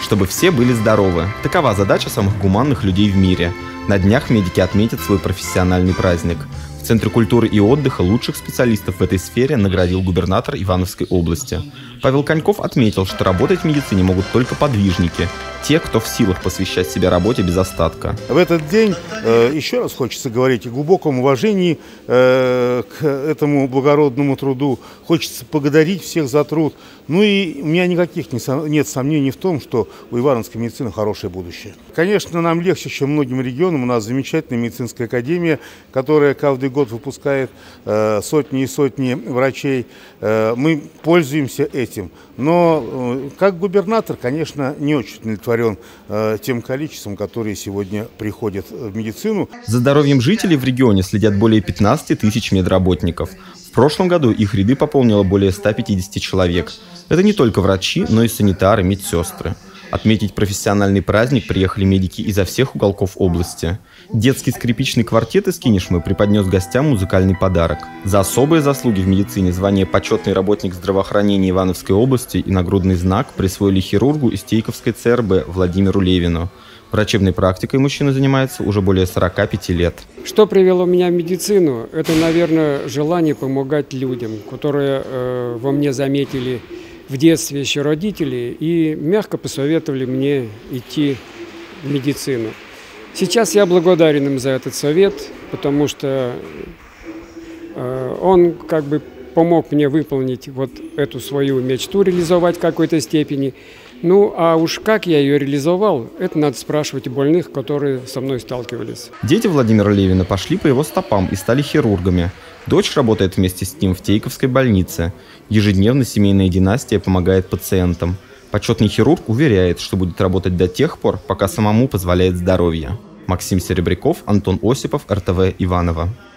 чтобы все были здоровы. Такова задача самых гуманных людей в мире. На днях медики отметят свой профессиональный праздник. В Центре культуры и отдыха лучших специалистов в этой сфере наградил губернатор Ивановской области. Павел Коньков отметил, что работать в медицине могут только подвижники, те, кто в силах посвящать себя работе без остатка. В этот день еще раз хочется говорить о глубоком уважении к этому благородному труду. Хочется поблагодарить всех за труд. Ну и у меня никаких нет сомнений в том, что у ивановской медицины хорошее будущее. Конечно, нам легче, чем многим регионам. У нас замечательная медицинская академия, которая каждый год выпускает сотни и сотни врачей. Мы пользуемся этим. Но как губернатор, конечно, не очень удовлетворен тем количеством, которые сегодня приходят в медицину. За здоровьем жителей в регионе следят более 15 тысяч медработников. В прошлом году их ряды пополнило более 150 человек. Это не только врачи, но и санитары, медсестры. Отметить профессиональный праздник приехали медики изо всех уголков области. Детский скрипичный квартет из Кинешмы преподнес гостям музыкальный подарок. За особые заслуги в медицине звание «Почетный работник здравоохранения Ивановской области» и нагрудный знак присвоили хирургу из Тейковской ЦРБ Владимиру Левину. Врачебной практикой мужчина занимается уже более 45 лет. Что привело меня в медицину? Это, наверное, желание помогать людям, которые во мне заметили в детстве еще родители и мягко посоветовали мне идти в медицину. Сейчас я благодарен им за этот совет, потому что он как бы помог мне выполнить вот эту свою мечту, реализовать в какой-то степени. Ну, а уж как я ее реализовал, это надо спрашивать у больных, которые со мной сталкивались. Дети Владимира Левина пошли по его стопам и стали хирургами. Дочь работает вместе с ним в Тейковской больнице. Ежедневно семейная династия помогает пациентам. Почетный хирург уверяет, что будет работать до тех пор, пока самому позволяет здоровье. Максим Серебряков, Антон Осипов, РТВ Иваново.